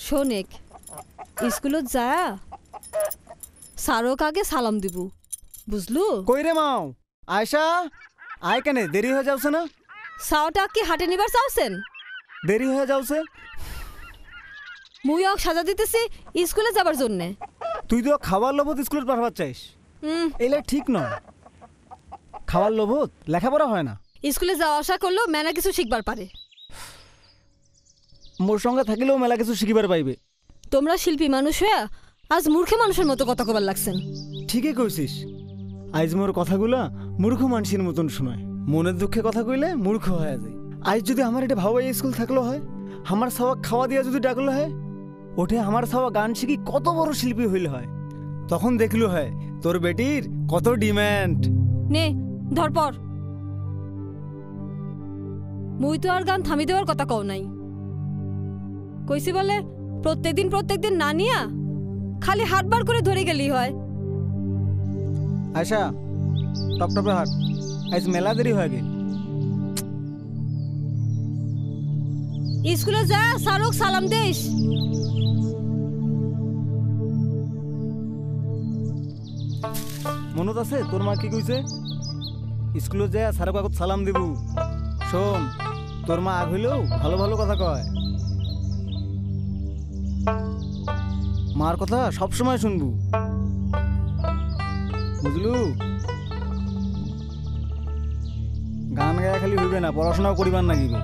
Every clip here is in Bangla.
শোনেক স্কুলত যায় স্যারক আগে সালাম দিব বুঝলু। কই রে মাও আয়শা আয় কেনে দেরি হয়ে যাচ্ছে না? সাওটা কি হাটে নিবার চাওছেন? দেরি হয়ে যাচ্ছে। মুই অক সাজা দিতেছি স্কুলে যাবার জন্যে। তুই তো খাবার লোভত স্কুলে পাঠাবার চাইস, এলে ঠিক নয়। খাবার লোভত লেখাপড়া হয় না। স্কুলে যাওয়া আসা করলেও মেলা কিছু শিখবার পারে। মোর সঙ্গে থাকিলেও মেলা কিছু শিখিবার পাইবে। তোমরা শিল্পী মানুষ হয়ে আজ মূর্খে মানুষের মতো কথা কবার লাগছেন। ঠিকই কইছিস, আজ মোর কথাগুলা মূর্খ মানুষের মতন শোনায়। মনের দুঃখে কথা কইলে মূর্খ হয়ে যায়। আজ যদি আমার এটা ভাবাই স্কুল থাকলো হয়, আমার সাওয়া খাওয়া দিয়া যদি ডাকলো হয়, ওঠে আমার সাওয়া গান শিখি কত বড় শিল্পী হইল হয়, তখন দেখলো হয় তোর বেটির কত ডিম্যান্ড। নে ধরপর, মুই তো আর গান থামি দেওয়ার কথা কও নাই। কইছি বলে প্রত্যেকদিন না নিয়া খালি হাটবার করে ধরে গেলি হয়। আয়শা টপটপে হাট, আজ মেলা দেরি হয়ে গেল। স্কুলে যা স্যারক সালাম দেস। মনত আছে তোর মা কি কইছে? স্কুলে যা স্যারক আগত সালাম দিব। শোন, তোর মা আগ হইলেও ভালো ভালো কথা কয়। মার কথা সবসময় শুনবু, বুঝলু? গান গায়া খালি হইবে না, পড়াশোনাও করিবার নাগিবে।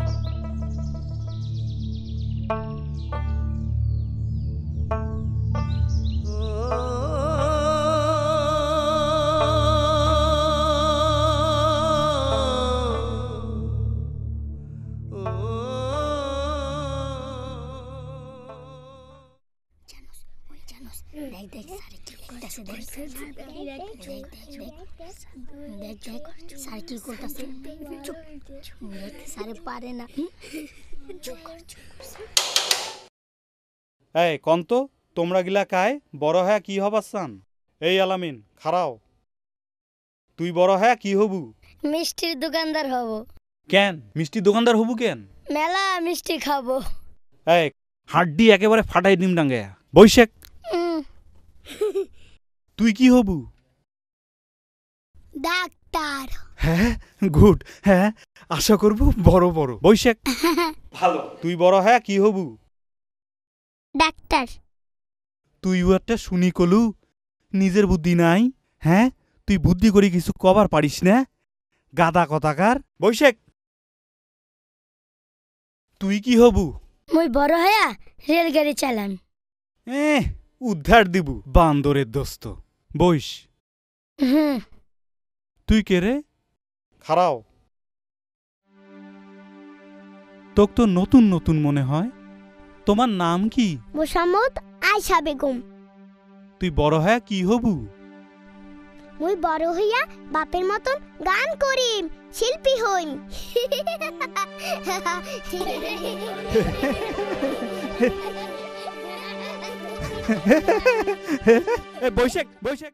এই কন্ত তোমরা গিলা কায় বড় হ্যাঁ কি হবার চান? এই আলামিন খারাও, তুই বড় হ্যাঁ কি হবু? মিষ্টির দোকানদার হব। কেন মিষ্টি দোকানদার হবু কেন? মেলা মিষ্টি খাবো। এই হাড্ডি একেবারে ফাটাই দিম ডাঙ্গে। বৈশাখ তুই কি হবু? ডাক্তার। হ্যাঁ গুড, হ্যাঁ আশা করবো বড় বড়। বৈশাখ ভালো, তুই বড় হ্যাঁ কি হবু? ডাক্তার। তুইও একটা শুনি কলু, নিজের বুদ্ধি নাই। হ্যাঁ তুই বুদ্ধি করে কিছু কবার পারিস না, গাদা কথাকার। বৈশাখ তুই কি হবু? মুই বড় হয়া রেলগাড়ি চালান। উদ্ধার দিবু বান্দরের দোস্ত। বইস। তুই কে রে? খারাও, তোক তো নতুন নতুন মনে হয়। তোমার নাম কি? মোসাম্মদ আয়শা বেগম। তুই বড় হ্যাঁ কি হবু? মুই বড় হইয়া বাপের মতন গান করিম, শিল্পী হইম। বৈশাখ বৈশাখ